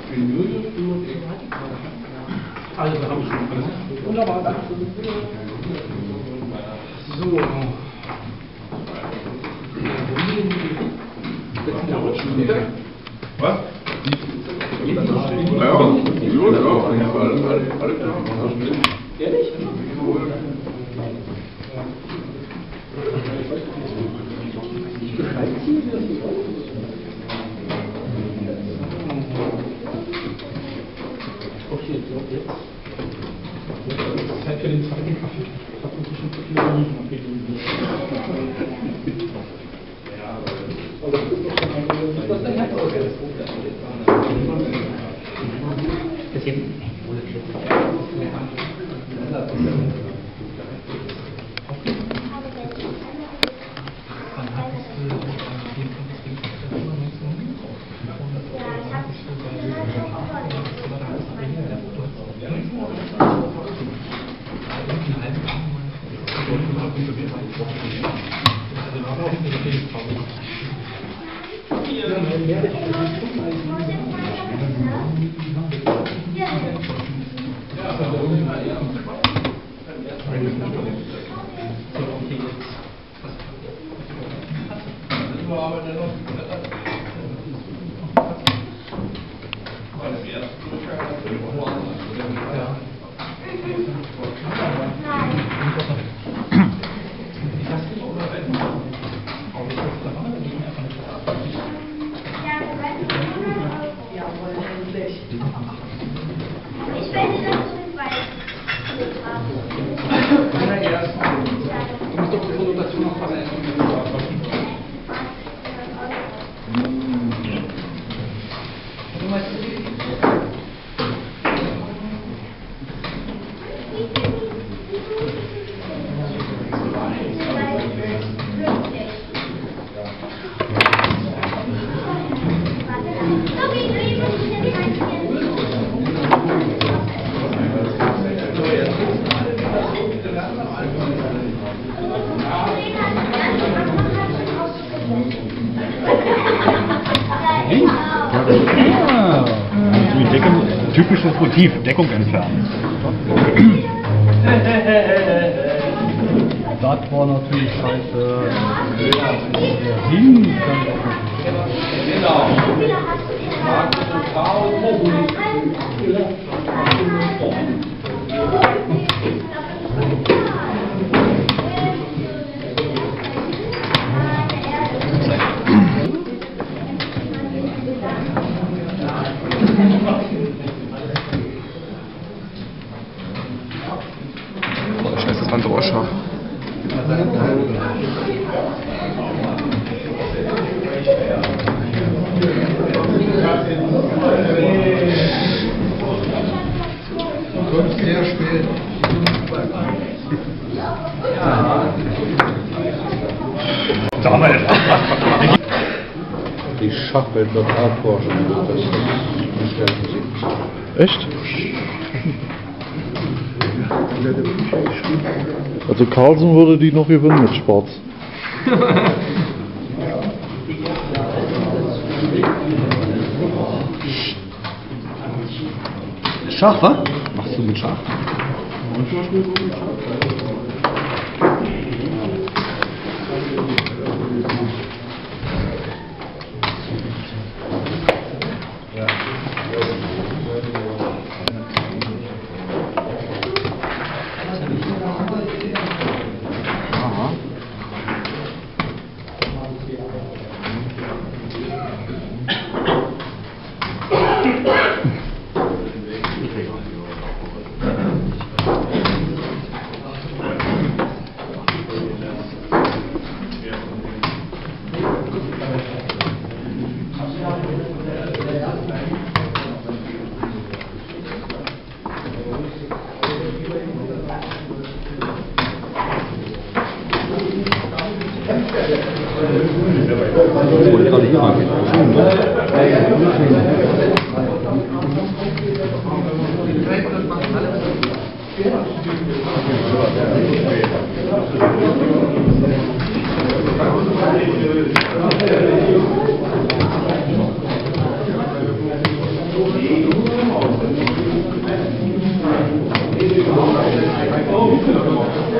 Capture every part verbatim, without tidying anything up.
Also, haben wir schon alles. Wunderbar, danke. So. Was? Ja, ja, alle, alle, alle klar. Ehrlich? Okay, so jetzt. Zeit für den zweiten Kaffee. Ich habe inzwischen zu viele Minuten abgegeben. Aber das ist doch schon ein ist das dein Herz aus? Das hier. Typisches Motiv, Deckung entfernen. Das war natürlich scheiße. Hin. Scheiße, das war ein Rorschach. Sehr spät. Ja. Da haben wir das. Die Schachwelt wird erforschen. Das ist Echt? Also Carlsen würde die noch gewinnen mit Schwarz. Schach, was? Machst du mit Schach? Thank you.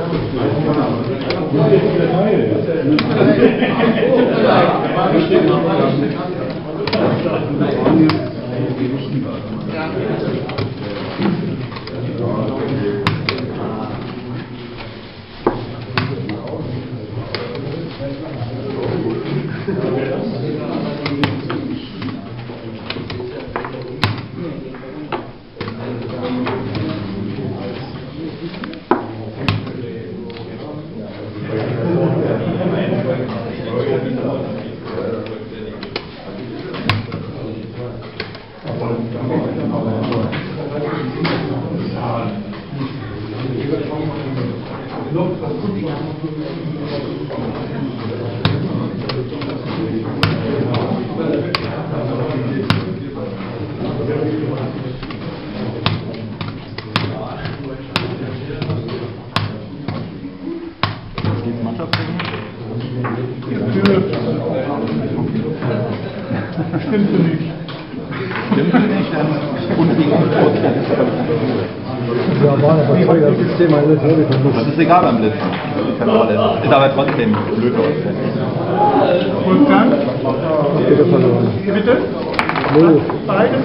Stimmte nicht. Stimmte nicht, dann und wegen dem Prozess. Ja, war aber toll, das System alles wirklich Das ist egal beim Blitzen. Ist keine Rolle. Ist aber trotzdem blöd auswendig. Wolfgang? wieder verloren. Bitte? Null. Beide?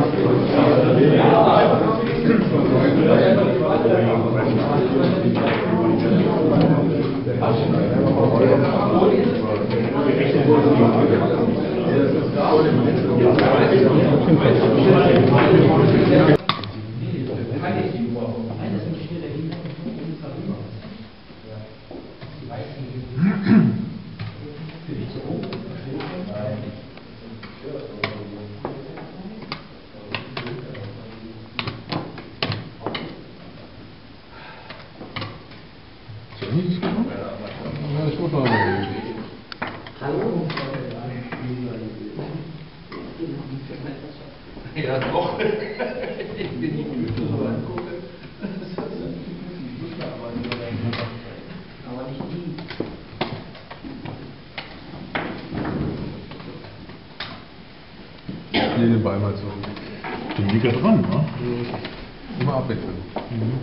Ja, doch. Ich bin nicht müde, so angucken. Aber nicht die. Ich lege den Ball mal so. Den liegt ja dran, ne? Immer abwechseln. Mhm.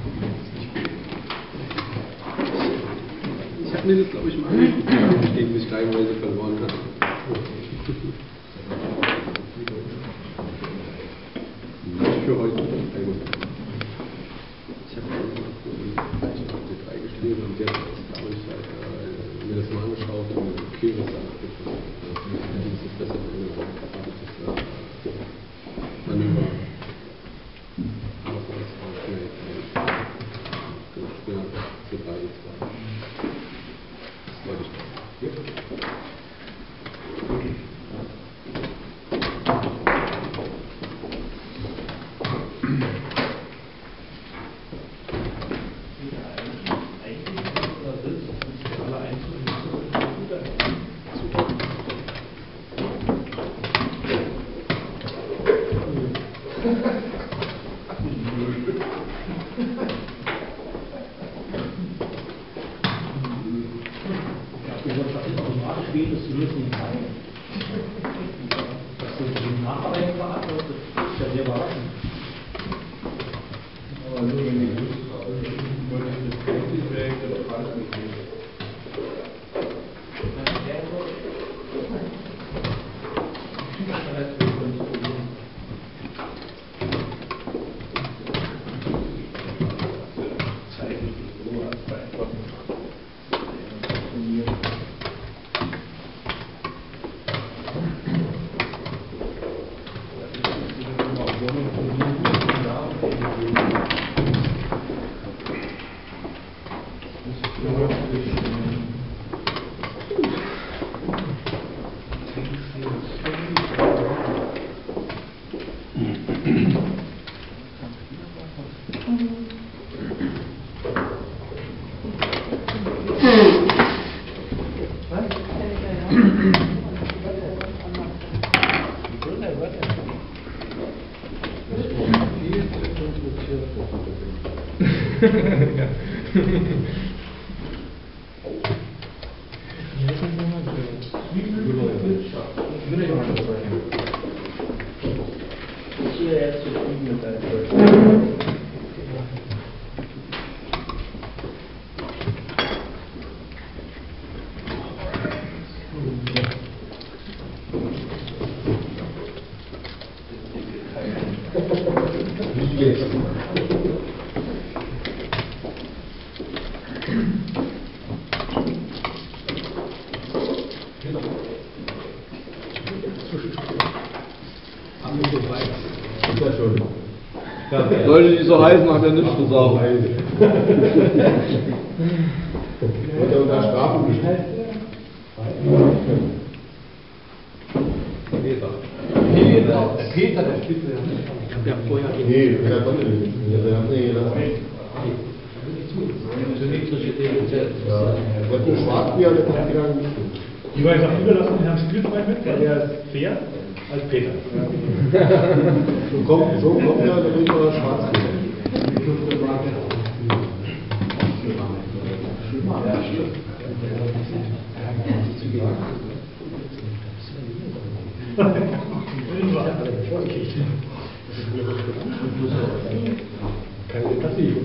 Ich habe mir das, glaube ich, mal angeguckt, gegen mich Steigenweise verloren hat. Nicht für heute. Ich habe vielleicht auf die drei gespielt und jetzt habe ich halt, äh, mir das mal angeschaut und okay, was da abgeschlossen ist. Das ist besser für eine Manöver. Aber das war schnell. Ja, zu drei jetzt da. Das wollte ich doch. Sollte die so heißen, hat er nichts gesagt. Wird er unter Strafe gestellt? Peter. Peter, Peter, der spielt ja nicht. Der vorher Nee, der konnte nicht. Der hat nicht gelassen. Ja, der hat nur Schwarzbier und der hat wieder nicht. Die war jetzt auch überlassen, Herrn Spielfrei mit, weil der ist fair als Peter. So kommt, so kommt ja der Richter Schwarzbier. Keine Passiv.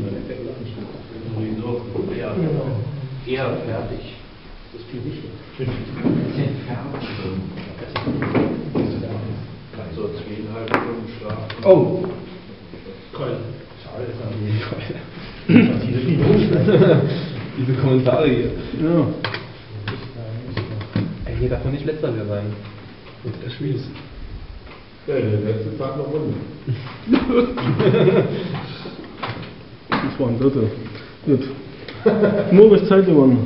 Eher fertig. Das ist viel wichtiger. So zweieinhalb Stunden Schlaf. Oh! Keul. Diese Kommentare hier. Ja. Ey, hier darf man nicht letzter mehr sein. Und der Schmies. Ja, der letzte Tag noch Runde. Das war ein Dritter. Gut. Moritz Zeit gewonnen.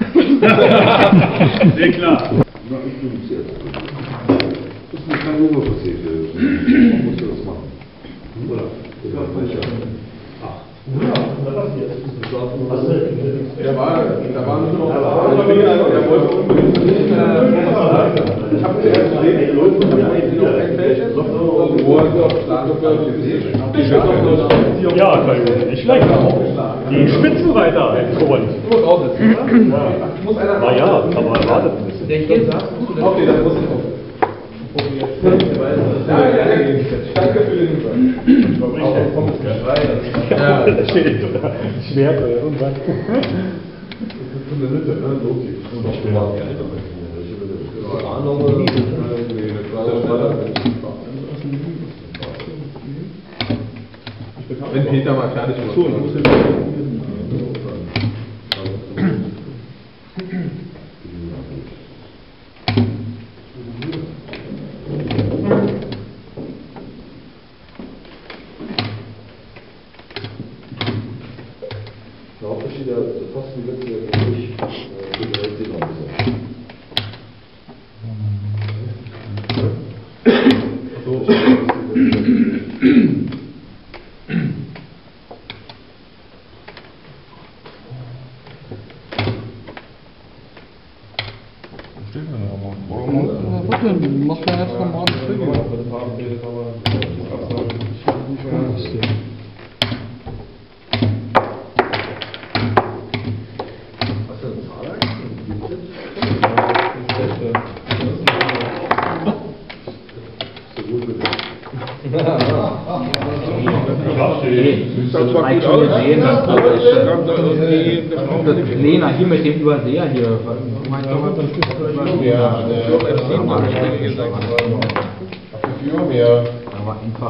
Sehr klar. Na, ich bin sehr. Das ist mir kein Junge passiert. Man muss das machen. Oder? Ja, sicher. Ach. Ja, da war sie jetzt. Der war, da war nicht noch. Der wollte unbedingt. Ich habe zuerst gesehen, die Leute haben eigentlich noch ein Feld. Wo er auf Startopfeld gesehen. Ja, nicht schlecht. Die Spitzenreiter, Herr Kohl. Du musst aussetzen, oder? Ja. Muss einer. Na ja, kann man erwartet ein bisschen. Der hier sagt, Okay, dann muss ich auf. Ja, ja, danke für den Hinweis. Ja, das steht Schwert oder irgendwas. Das ist eine Lütte, ne? So viel. Nee, das war das war das. Wenn Peter mal fertig ist. So, ich muss jetzt Der Hauptunterschied, der fast die letzte Jahr nicht, der hält sich noch ein bisschen. Mach ja jetzt nochmal Das war gut aus. Lena, hier mit dem Überseher hier. Ja, mehr. Aber einfach.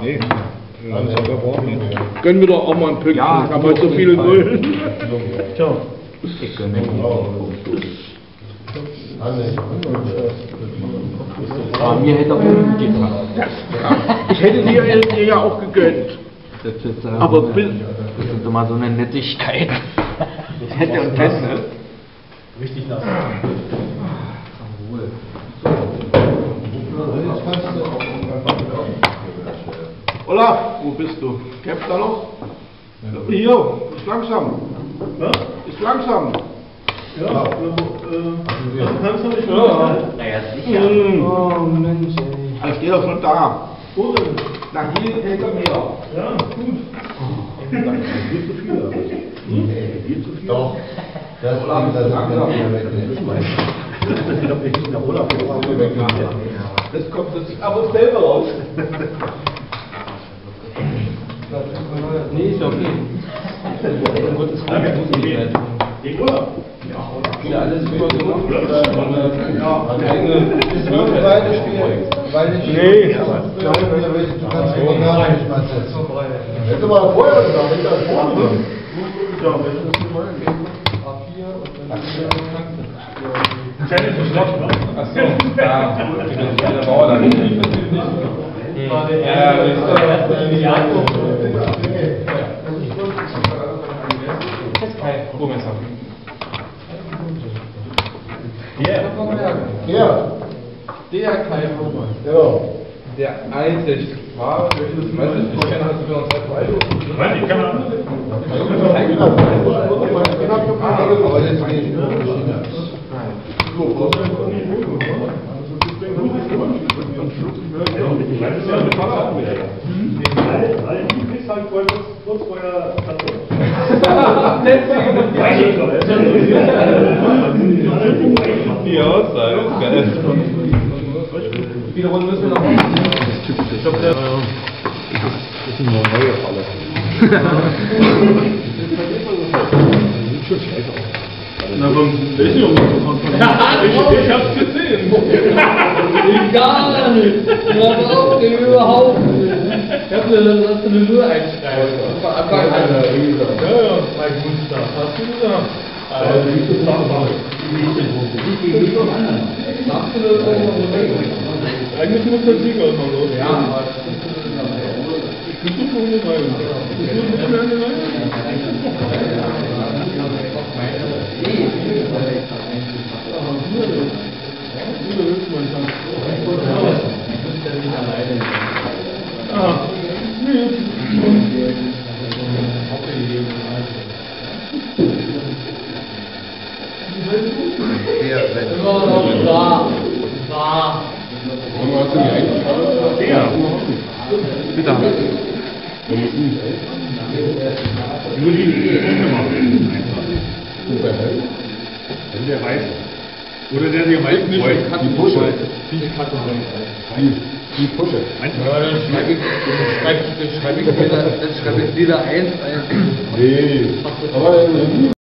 gönnen wir doch auch mal ein Pünktchen. Ja, Ich habe heute so viele Nullen. Ciao. Ich gönne mir. Aber mir hätte auch gut gepasst. Ich hätte dir dir ja auch gegönnt. Das ist, äh, Aber so eine- Bill- das ist immer so eine Nettigkeit. Hätte und hätte. Richtig nass. Olaf, wo bist du? Kämpft da noch? Hier, ist langsam. Ist langsam. Ja, äh, kannst du nicht mehr? Naja, sicher. Oh Mensch, ey. Ich stehe doch schon da. Wo denn? Nach hier hinter mir. Ja, gut. Viel zu viel. Hm? Viel zu viel. Doch. Das ist langsam. Das kommt das aber selber raus. Nee, ist okay. Den Urlaub. Ja, alles super gemacht. Beide spielen, weil ich. Nee. Du kannst die Bengale nicht mal setzen. Hätte mal vorher gesagt, wenn ich das vorne. Challenge beschlossen, ne? Achso, ja, gut, der Bauer da nicht. Ja, Ja, Der Kai Hoffmann, genau. der einzig war, welches ich weiß nicht, ich kenne das für uns zwei Weiß ich, kann man. Aber jetzt bin ich nur China. Kurz vorher. Die Aussage ist geil. Viele Runden müssen wir noch machen. Ich glaube, der. Das ist eine neue Falle. Na, warum ist nicht umgekommen von von Ich, ich hab's gesehen. Gar nicht. Überhaupt nicht. Überhaupt nicht. Ich hab eine, das eine Null einschreiben. Das war einfach eine. Ja, ja, mein Guster. Hast du gesagt? Also, wie ist das machbar? Eigentlich muss der Sieger immer los. Ja, aber ich bin so ohne Reihe. Ich bin nicht mehr eine Reihe. Aha. Immer noch da. Da. Warum hast du mir eigentlich? Ja. Bitte. Nur die Punkte machen. Super, Wenn der weiß. Oder der sich am meisten freut. Die Pusche. Die Karte Die, die Pusche. Dann schreibe ich, dann schreibe ich, dann schreibe ich wieder, dann schreibe ich wieder eins ein. Nee. Aber